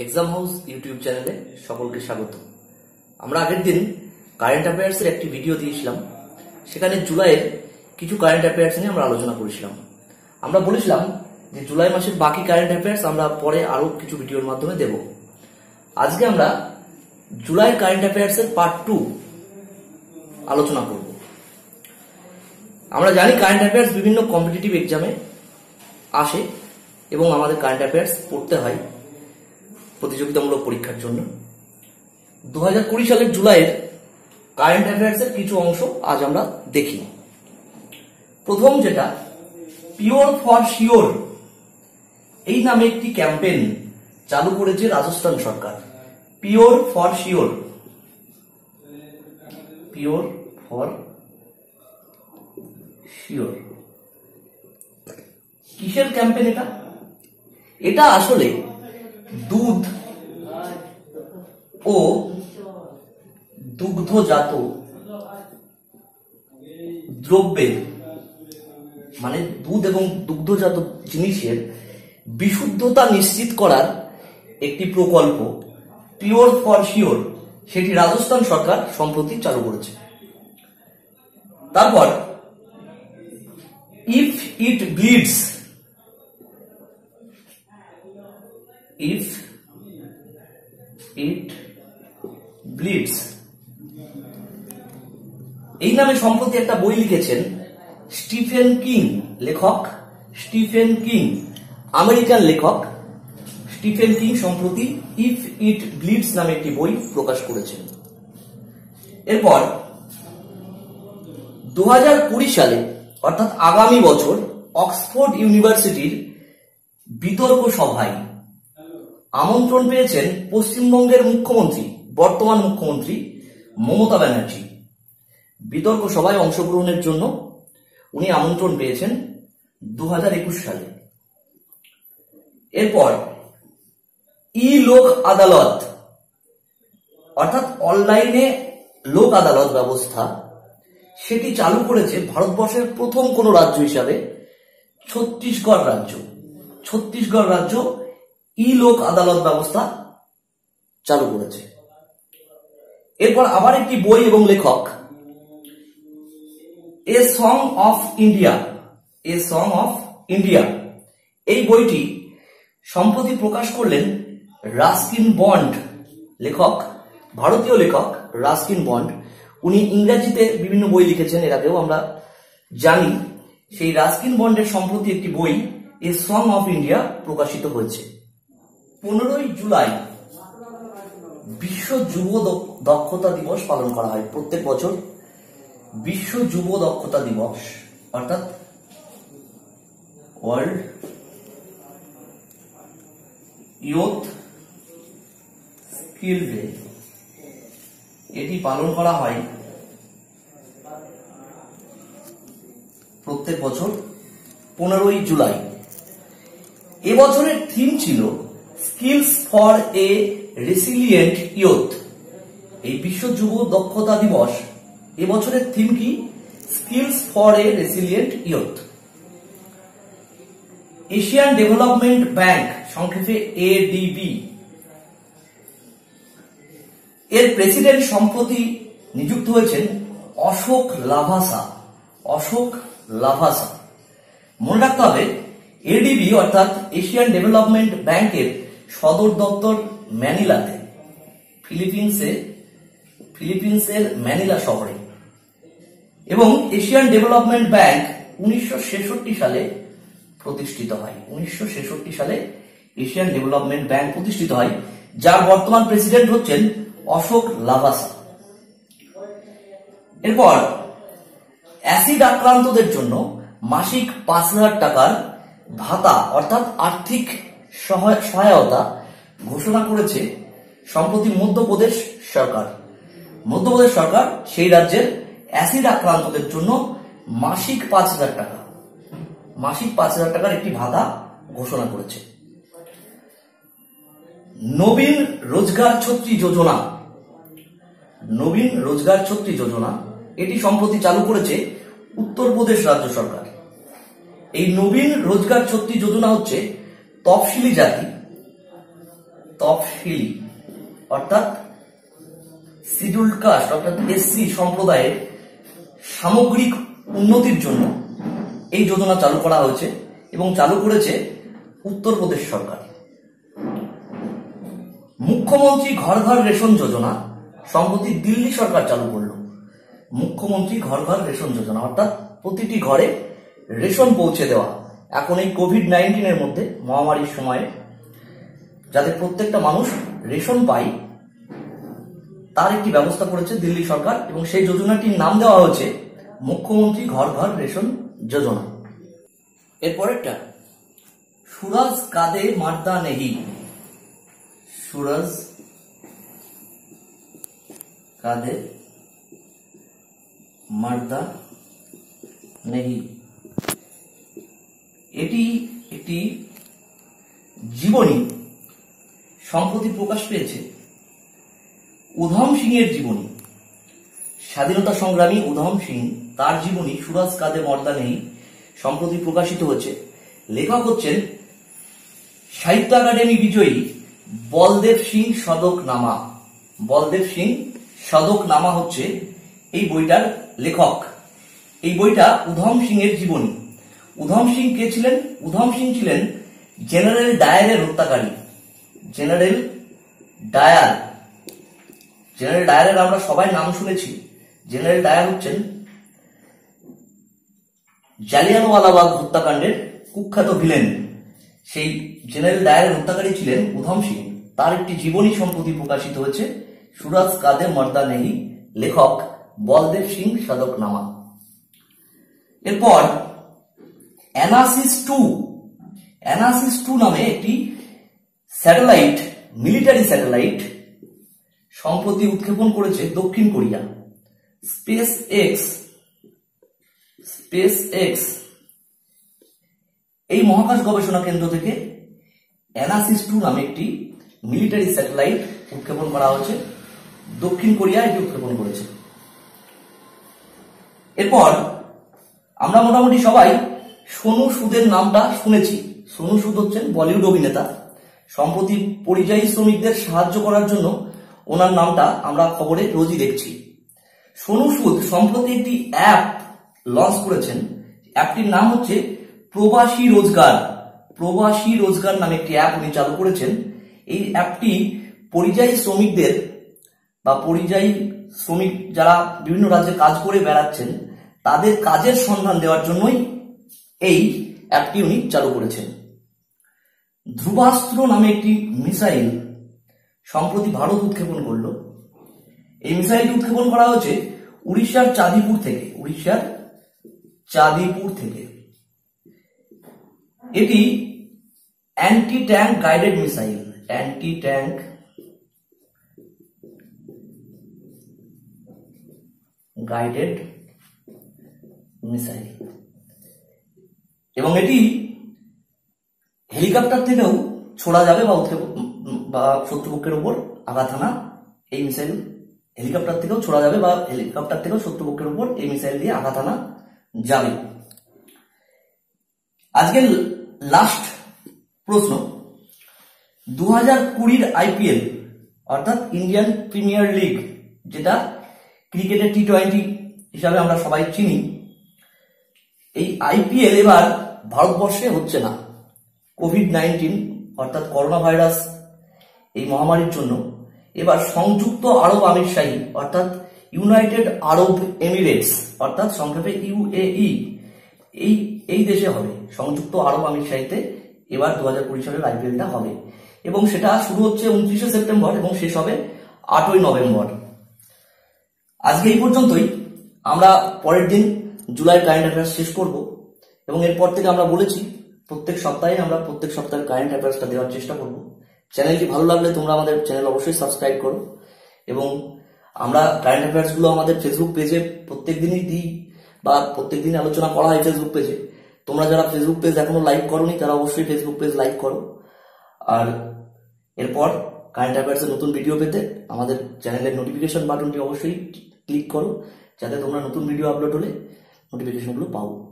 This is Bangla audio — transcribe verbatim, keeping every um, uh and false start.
এক্সাম হাউস ইউটিউব চ্যানেলে সকলকে স্বাগত। আমরা আগের দিন কারেন্ট অ্যাফেয়ার্সের একটি ভিডিও দিয়েছিলাম, সেখানে জুলাইয়ের কিছু কারেন্ট অ্যাফেয়ার্স নিয়ে আমরা আলোচনা করেছিলাম। আমরা বলেছিলাম যে জুলাই মাসের বাকি কারেন্ট অ্যাফেয়ার্স আমরা পরে আরো কিছু ভিডিওর মাধ্যমে দেব। আজকে আমরা জুলাই কারেন্ট অ্যাফেয়ার্সের পার্ট টু আলোচনা করব। আমরা জানি কারেন্ট অ্যাফেয়ার্স বিভিন্ন কম্পিটিটিভ এক্সামে আসে এবং আমাদের কারেন্ট অ্যাফেয়ার্স পড়তে হয় প্রতিযোগিতামূলক পরীক্ষার জন্য। দু হাজার কুড়ি সালের জুলাইয়ের কারেন্ট অ্যাফেয়ার্সের কিছু অংশ আজ আমরা দেখি। প্রথম যেটা, পিওর ফর শিওর এই নামে একটি ক্যাম্পেইন চালু করেছে রাজস্থান সরকার। Pure for sure, pure for sure কিসের ক্যাম্পেইন এটা? এটা আসলে দুধ ও দুগ্ধজাত দ্রব্যের মানে দুধ এবং দুগ্ধজাত জিনিসের বিশুদ্ধতা নিশ্চিত করার একটি প্রকল্প পিওর ফর শিওর, সেটি রাজস্থান সরকার সম্প্রতি চালু করেছে। তারপর ইফ ইট ব্লিডস, ইফ ইট ব্লিডস এই নামে সম্প্রতি একটা বই লিখেছেন স্টিফেন কিং, লেখক স্টিফেন কিং, আমেরিকান লেখক স্টিফেন কিং সম্প্রতি ইফ ইট ব্লিডস নামে একটি বই প্রকাশ করেছেন। এরপর দু হাজার কুড়ি সালে অর্থাৎ আগামী বছর অক্সফোর্ড ইউনিভার্সিটির বিতর্ক সভায় আমন্ত্রণ পেয়েছেন পশ্চিমবঙ্গের মুখ্যমন্ত্রী, বর্তমান মুখ্যমন্ত্রী মমতা ব্যানার্জি। বিতর্ক সভায় অংশগ্রহণের জন্য উনি আমন্ত্রণ পেয়েছেন দু হাজার একুশ সালে। এরপর ই লোক আদালত অর্থাৎ অনলাইনে লোক আদালত ব্যবস্থা, সেটি চালু করেছে ভারতবর্ষের প্রথম কোন রাজ্য হিসাবে ছত্তিশগড় রাজ্য। ছত্তিশগড় রাজ্য ই লোক আদালত ব্যবস্থা চালু করেছে। এরপর আবার একটি বই এবং লেখক a song of India, a song of India এই বইটি সম্প্রতি প্রকাশ করলেন রাস্কিন বন্ড, লেখক ভারতীয় লেখক রাস্কিন বন্ড। উনি ইংরেজিতে বিভিন্ন বই লিখেছেন, এর আগেও আমরা জানি। সেই রাস্কিন বন্ডের সম্প্রতি একটি বই এ সং অফ ইন্ডিয়া প্রকাশিত হয়েছে। পনেরোই জুলাই বিশ্ব যুব দক্ষতা দিবস পালন করা হয় প্রত্যেক বছর। বিশ্ব যুব দক্ষতা দিবস অর্থাৎ ওয়ার্ল্ড ইয়ুথ স্কিল ডে, এটি পালন করা হয় প্রত্যেক বছর পনেরোই জুলাই। এবছরের থিম ছিল skills for a resilient youth. এই বিশ্ব যুব দক্ষতা দিবস এবছরের থিম কি? Skills for a resilient youth. Asian development bank, সংক্ষেপে এডিবি, এর প্রেসিডেন্ট সম্প্রতি নিযুক্ত হয়েছেন অশোক লাভাসা। অশোক লাভাসা মনে রাখতে হবে, এডিবি অর্থাৎ এশিয়ান ডেভেলপমেন্ট ব্যাংকের সদর দপ্তর ম্যানিলাতে, ফিলিপিন্সে, ফিলিপিন্সের ম্যানিলা শহরে। এবং এশিয়ান ডেভেলপমেন্ট ব্যাংক উনিশশো ছেষট্টি সালে প্রতিষ্ঠিত হয়। উনিশশো ছেষট্টি সালে এশিয়ান ডেভেলপমেন্ট ব্যাংক প্রতিষ্ঠিত হয়, যার বর্তমান প্রেসিডেন্ট হচ্ছেন অশোক লাভাসা। এরপর অ্যাসিড আক্রান্তদের জন্য মাসিক পাঁচ হাজার টাকার ভাতা অর্থাৎ আর্থিক সহায়তা ঘোষণা করেছে সম্প্রতি মধ্যপ্রদেশ সরকার। মধ্যপ্রদেশ সরকার সেই রাজ্যের অ্যাসিড আক্রান্তদের জন্য মাসিক পাঁচ হাজার টাকা মাসিক পাঁচ হাজার টাকার একটি ভাতা ঘোষণা করেছে। নবীন রোজগার ছত্রি যোজনা, নবীন রোজগার ছত্রি যোজনা এটি সম্প্রতি চালু করেছে উত্তরপ্রদেশ রাজ্য সরকার। এই নবীন রোজগার ছত্রি যোজনা হচ্ছে তফসিলি জাতি তফসিলি অর্থাৎ শিডিউল্ড কাস্ট অর্থাৎ এসসি সম্প্রদায়ের সামগ্রিক উন্নতির জন্য এই যোজনা চালু করা হয়েছে এবং চালু করেছে উত্তরপ্রদেশ সরকার। মুখ্যমন্ত্রী ঘর ঘর রেশন যোজনা সম্প্রতি দিল্লি সরকার চালু করলো। মুখ্যমন্ত্রী ঘর ঘর রেশন যোজনা অর্থাৎ প্রতিটি ঘরে রেশন পৌঁছে দেওয়া। এখন এই কোভিড নাইন্টিনের মধ্যে মহামারীর সময়ে যাতে প্রত্যেকটা মানুষ রেশন পায় তার একটি ব্যবস্থা করেছে দিল্লি সরকার এবং সেই যোজনাটির নাম দেওয়া হয়েছে মুখ্যমন্ত্রী ঘর ঘর রেশন যোজনা। এরপরেরটা সুরজ কাদে মার্দা নেহি। সুরজ কাদে মার্দা নেহি, এটি একটি জীবনী সম্প্রতি প্রকাশ পেয়েছে উধম সিং এর জীবনী। স্বাধীনতা সংগ্রামী উধম সিং তার জীবনী সুরজ কাদে মার্দা নেহি সম্প্রতি প্রকাশিত হচ্ছে। লেখক হচ্ছেন সাহিত্য একাডেমি বিজয়ী বলদেব সিং সদকনামা। বলদেব সিং সদকনামা হচ্ছে এই বইটার লেখক। এই বইটা উধম সিং এর জীবনী। উধম সিং কে ছিলেন? উধম সিং ছিলেন জেনারেল ডায়ারের হত্যাকারী। জেনারেল ডায়ার জেনারেল ডায়ারের আমরা সবাই নাম শুনেছি। জেনারেল ডায়ার হচ্ছেন জালিয়ানওয়ালাবাগ হত্যাকাণ্ডের কুখ্যাত ভিলেন। সেই জেনারেল ডায়ারের হত্যাকারী ছিলেন উধম সিং। তার একটি জীবনী সম্প্রতি প্রকাশিত হয়েছে সুরজ কাদে মার্দা নেহি, লেখক বলদেব সিং সদকনামা। এরপর অ্যানাসিস টু অ্যানাসিস টু নামে একটি স্যাটেলাইট, মিলিটারি স্যাটেলাইট সম্প্রতি উৎক্ষেপণ করেছে দক্ষিণ Korea. Space X space X এই মহাকাশ গবেষণা কেন্দ্র থেকে অ্যানাসিস টু নামে একটি মিলিটারি স্যাটেলাইট উৎক্ষেপণ করা হয়েছে। দক্ষিণ কোরিয়া এটি উৎক্ষেপণ করেছে। এরপর আমরা মোটামুটি সবাই সোনু সুদের নামটা শুনেছি। সোনু সুদ হচ্ছেন বলিউড অভিনেতা। সম্প্রতি পরিযায়ী শ্রমিকদের সাহায্য করার জন্য ওনার নামটা আমরা খবরে রোজই দেখছি। সোনু সুদ সম্প্রতি একটি অ্যাপ লঞ্চ করেছেন। অ্যাপটির নাম হচ্ছে প্রবাসী রোজগার। প্রবাসী রোজগার নামে একটি অ্যাপ উনি চালু করেছেন। এই অ্যাপটি পরিযায়ী শ্রমিকদের বা পরিযায়ী শ্রমিক যারা বিভিন্ন রাজ্যে কাজ করে বেড়াচ্ছেন তাদের কাজের সন্ধান দেওয়ার জন্যই এই অ্যাপটি উনি চালু করেছেন। ধ্রুবাস্ত্র নামে একটি মিসাইল সম্প্রতি ভারত উৎক্ষেপণ করল। এই মিসাইলটি উৎক্ষেপণ করা হয়েছে উড়িষ্যার চাঁদিপুর থেকে। উড়িষ্যার চাঁদিপুর থেকে এটি anti tank guided missile. Anti tank guided missile এবং এটি হেলিকপ্টার থেকেও ছোড়া যাবে বা বা শত্রুপক্ষের উপর আঘাত হানা এই মিসাইল হেলিকপ্টার থেকেও ছোড়া যাবে বা হেলিকপ্টার থেকেও শত্রুপক্ষের উপর এই মিসাইল দিয়ে আঘাত হানা যাবে। আজকের লাস্ট প্রশ্ন, দু হাজার কুড়ির আইপিএল অর্থাৎ ইন্ডিয়ান প্রিমিয়ার লিগ, যেটা ক্রিকেটের টি টোয়েন্টি হিসাবে আমরা সবাই চিনি, এই আইপিএল এবার ভারতবর্ষে হচ্ছে না। কোভিড নাইন্টিন অর্থাৎ করোনা ভাইরাস এই মহামারীর জন্য এবার সংযুক্ত আরব আমিরশাহী অর্থাৎ ইউনাইটেড আরব এমিরেটস অর্থাৎ সংক্ষেপে ইউএই এই এই দেশে হবে। সংযুক্ত আরব আমিরশাহীতে এবার দু হাজার কুড়ি সালের আইপিএলটা হবে এবং সেটা শুরু হচ্ছে উনত্রিশে সেপ্টেম্বর এবং শেষ হবে আটই নভেম্বর। আজকে এই পর্যন্তই। আমরা পরের দিন জুলাই কারেন্ট অ্যাফেয়ার্স শেষ করব এবং এরপর থেকে আমরা বলেছি প্রত্যেক সপ্তাহে আমরা প্রত্যেক সপ্তাহে কারেন্ট অ্যাফেয়ার্সটা দেওয়ার চেষ্টা করব। চ্যানেলটি ভালো লাগলে তোমরা আমাদের চ্যানেল অবশ্যই সাবস্ক্রাইব করো এবং আমরা কারেন্ট অ্যাফেয়ার্স গুলো আমাদের ফেসবুক পেজে প্রত্যেক দিনই দিই বা প্রত্যেক দিন আলোচনা করা হয় ফেসবুক পেজে। তোমরা যারা ফেসবুক পেজ এখনো লাইক করোনি তারা অবশ্যই ফেসবুক পেজ লাইক করো। আর এরপর কারেন্ট অ্যাফেয়ার্সের নতুন ভিডিও পেতে আমাদের চ্যানেলের নোটিফিকেশন বাটনটি অবশ্যই ক্লিক করো যাতে তোমরা নতুন ভিডিও আপলোড হলে নোটিফিকেশনগুলো পাও।